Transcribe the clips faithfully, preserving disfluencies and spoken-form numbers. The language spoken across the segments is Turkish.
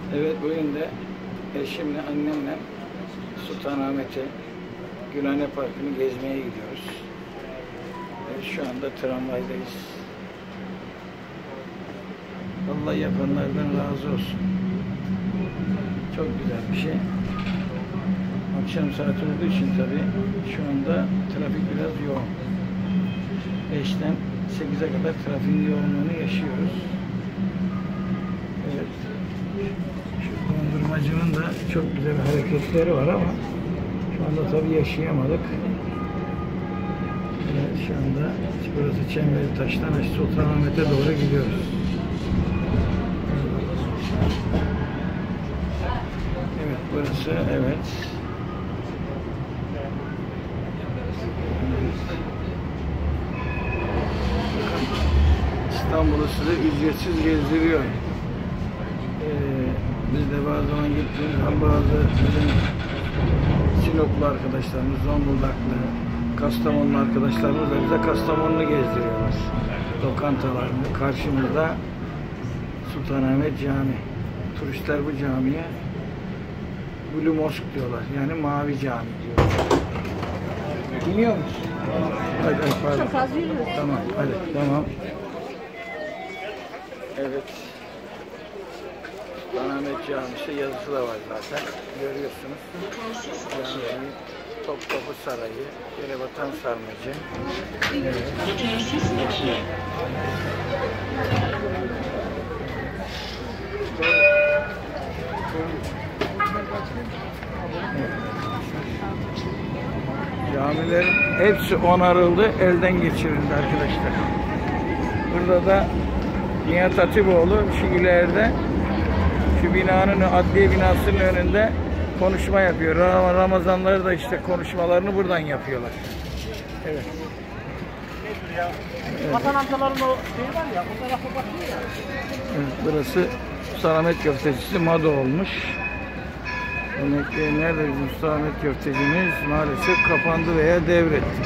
Evet, bugün de eşimle, annemle Sultanahmet'e, Gülhane Parkı'nı gezmeye gidiyoruz. Evet, şu anda tramvaydayız. Allah yapanlardan razı olsun. Çok güzel bir şey. Akşam saati olduğu için tabii şu anda trafik biraz yoğun. beşten sekize kadar trafiğin yoğunluğunu yaşıyoruz. Evet. Şu dondurmacının da çok güzel hareketleri var ama şu anda tabii yaşayamadık. Evet, şu anda burası Çemberlitaş'tan Sultanahmet'e doğru gidiyoruz. Evet, burası evet. İstanbul'u size ücretsiz gezdiriyor. Ee, biz de bazı zaman gittiğimiz zaman bazı bizim Sinoplu arkadaşlarımız, Zonguldaklı, Kastamonlu arkadaşlarımız da bize Kastamonu'nu gezdiriyorlar. Lokantalarında karşımızda Sultanahmet Camii. Turistler bu camiye Blue Mosque diyorlar. Yani Mavi Cami diyorlar. Dinliyor musun? Hadi, hadi pardon. Çok az yürüyoruz. Tamam, hadi, tamam. Evet. Sultanahmet Camisi yazısı da var zaten. Görüyorsunuz. Cami, Topkapı Sarayı, Yerebatan Sarnıcı. Evet. Camilerin hepsi onarıldı, elden geçirildi arkadaşlar. Burada da Nihat Hatipoğlu şu ileride, şu binanın, adliye binasının önünde konuşma yapıyor. Ramazanları da işte konuşmalarını buradan yapıyorlar. Evet. Evet. Vatan amcaların o şey var ya, o tarafa bakıyor ya. Evet, burası Sultanahmet Köftecisi Mado olmuş. Demek ki nerede bizim Sultanahmet Köftecimiz maalesef kapandı veya devretti.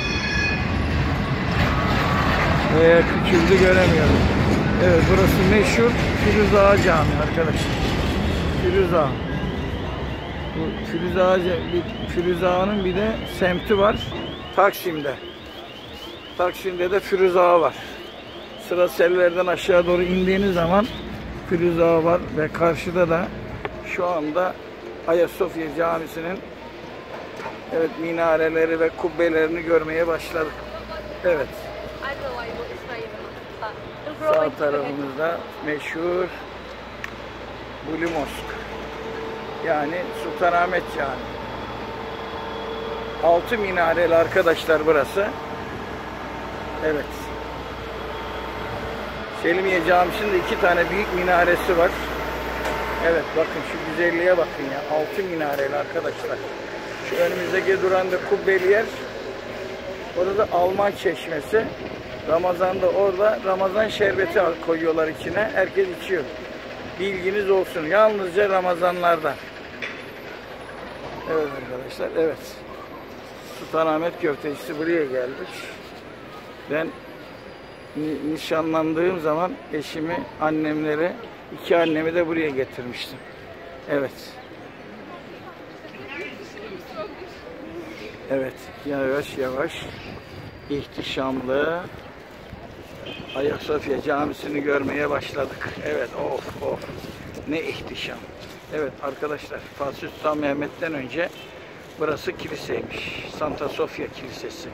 Veya küçüldü, göremiyorum. Evet, burası meşhur Firuz Ağa Camii arkadaşlar. Firuz Ağa. Bu Firuz Ağa, Firuz Ağa'nın bir de semti var Taksim'de. Taksim'de de Firuz Ağa var. Sıra Seller'den aşağı doğru indiğiniz zaman Firuz Ağa var ve karşıda da şu anda Ayasofya Camisi'nin evet minareleri ve kubbelerini görmeye başladık. Evet. Sağ tarafımızda meşhur Blue Mosque. Yani Sultanahmet Camii. Altı minareli arkadaşlar burası. Evet. Selimiye Camisi'nde iki tane büyük minaresi var. Evet, bakın şu güzelliğe bakın ya. Altı minareli arkadaşlar. Şu önümüzdeki duran da kubbeli yer. Orada da Alman Çeşmesi. Ramazan'da orada Ramazan şerbeti koyuyorlar içine. Herkes içiyor. Bilginiz olsun. Yalnızca Ramazanlarda. Evet arkadaşlar, evet. Sultanahmet Köftecisi buraya geldik. Ben nişanlandığım zaman eşimi, annemleri, iki annemi de buraya getirmiştim. Evet. Evet, yavaş yavaş ihtişamlı Ayasofya Camisi'ni görmeye başladık. Evet, of of. Ne ihtişam. Evet arkadaşlar, Fatih Sultan Mehmet'ten önce burası kiliseymiş. Santa Sofia Kilisesi.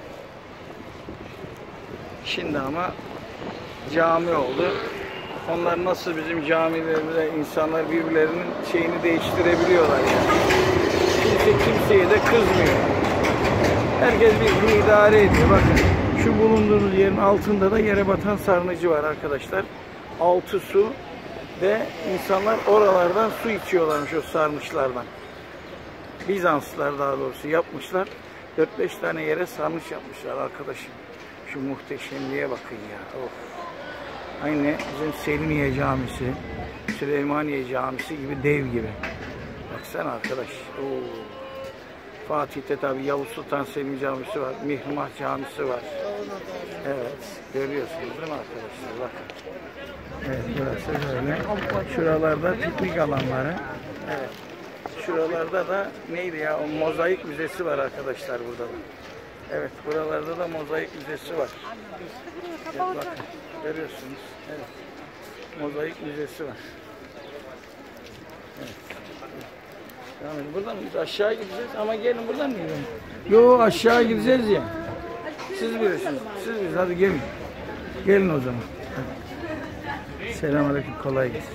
Şimdi ama cami oldu. Onlar nasıl bizim camilerimizde insanlar birbirlerinin şeyini değiştirebiliyorlar yani. Kimse kimseye de kızmıyor. Herkes birbirini idare ediyor. Bakın şu bulunduğumuz yerin altında da Yerebatan Sarnıcı var arkadaşlar. Altı su ve insanlar oralardan su içiyorlarmış o sarnıçlardan. Bizanslılar daha doğrusu yapmışlar. dört beş tane yere sarnıç yapmışlar arkadaşım. Şu muhteşemliğe bakın ya. Of. Aynı bizim Selimiye Camisi, Süleymaniye Camisi gibi, dev gibi. Baksana arkadaş. Oo. Fatih'te tabi Yavuz Sultan Selim Camisi var, Mihrimah Camisi var. Evet, görüyorsunuz değil mi arkadaşlar? Bakın. Evet, burası böyle. Şuralarda piknik alanları. Evet. Şuralarda da neydi ya? O mozaik müzesi var arkadaşlar burada da. Evet, buralarda da mozaik müzesi var. Evet, bakın. Görüyorsunuz. Evet. Mozaik müzesi var. Evet. Tamam, buradan mı? Aşağı gideceğiz ama gelin buradan mı gidelim? Yo, aşağı gideceğiz ya. Siz bilirsiniz. Siz bilirsiniz. Hadi gelin. Gelin o zaman. Selamünaleyküm. Kolay gelsin.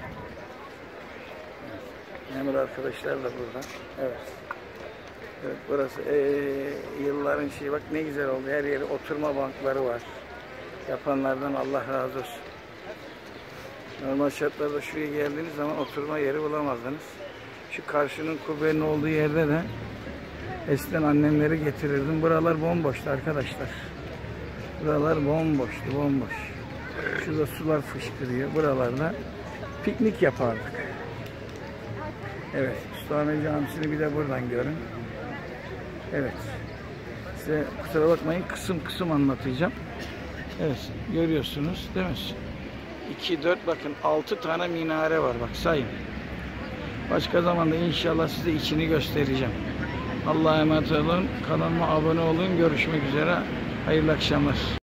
Memur arkadaşlar da burada. Evet. Evet, burası ee, yılların şeyi, bak ne güzel oldu. Her yeri oturma bankları var. Yapanlardan Allah razı olsun. Normal şartlarda şuraya geldiğiniz zaman oturma yeri bulamazdınız. Şu karşının kubbenin olduğu yerde de eskiden annemleri getirirdim. Buralar bomboştu arkadaşlar. Buralar bomboştu, bomboş. Şurada sular fışkırıyor. Buralarda piknik yapardık. Evet, Sultanahmet Camisi'ni bir de buradan görün. Evet. Size kusura bakmayın, kısım kısım anlatacağım. Evet, görüyorsunuz değil mi? iki, dört, bakın altı tane minare var. Bak sayın. Başka zamanda inşallah size içini göstereceğim. Allah'a emanet olun. Kanalıma abone olun. Görüşmek üzere. Hayırlı akşamlar.